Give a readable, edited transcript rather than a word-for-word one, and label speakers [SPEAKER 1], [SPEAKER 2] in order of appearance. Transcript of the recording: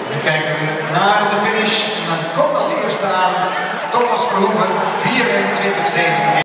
[SPEAKER 1] Dan kijken we naar de finish. En dan komt als eerste aan Thomas Verhoeven, 24-7.